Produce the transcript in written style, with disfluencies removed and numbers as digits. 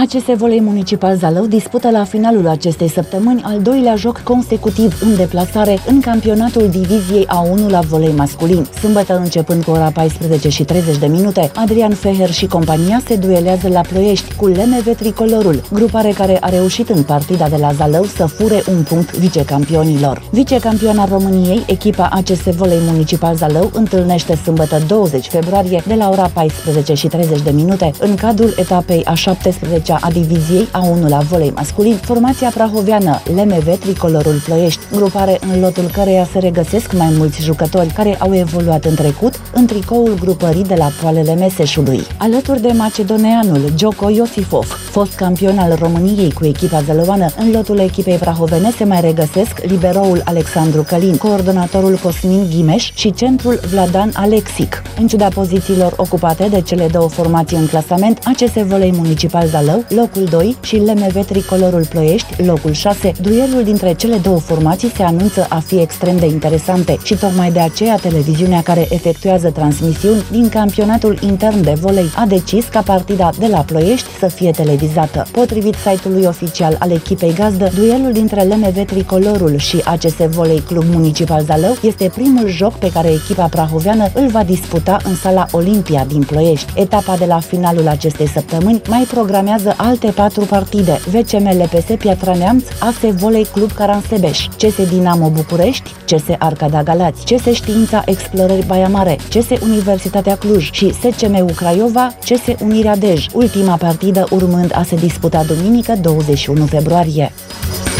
ACS Volei Municipal Zalău dispută la finalul acestei săptămâni al doilea joc consecutiv în deplasare în campionatul diviziei A1 la volei masculin. Sâmbătă, începând cu ora 14:30, Adrian Feher și compania se duelează la Ploiești cu LMV Tricolorul, grupare care a reușit în partida de la Zalău să fure un punct vicecampionilor. Vicecampioana României, echipa ACS Volei Municipal Zalău întâlnește sâmbătă 20 februarie de la ora 14:30 în cadrul etapei a 17-a a diviziei A1 la volei masculin, formația prahoveană LMV Tricolorul Ploiești, grupare în lotul căreia se regăsesc mai mulți jucători care au evoluat în trecut în tricoul grupării de la Poalele Meseșului. Alături de macedoneanul Joko Iosifov, fost campion al României cu echipa zălăuană, în lotul echipei prahovene se mai regăsesc liberoul Alexandru Călin, coordonatorul Cosmin Ghimeș și centrul Vladan Alexic. În ciuda pozițiilor ocupate de cele două formații în clasament, ACS Volei Municipal Zalău, locul 2 și LMV Tricolorul Ploiești, locul 6, duelul dintre cele două formații se anunță a fi extrem de interesante și tocmai de aceea televiziunea care efectuează transmisiuni din campionatul intern de volei a decis ca partida de la Ploiești să fie televizată. Potrivit site-ului oficial al echipei gazdă, duelul dintre LMV Tricolorul și ACS Volei Club Municipal Zalău este primul joc pe care echipa prahoveană îl va disputa în sala Olimpia din Ploiești. Etapa de la finalul acestei săptămâni mai programează alte 4 partide: VCM LPS Piatra Neamț, AS Volei Club Caransebeș, CS Dinamo București, CS Arcada Galați, CS Știința Explorări Baia Mare, CS Universitatea Cluj și SCM Craiova, CS Unirea Dej, ultima partidă urmând a se disputa duminică 21 februarie.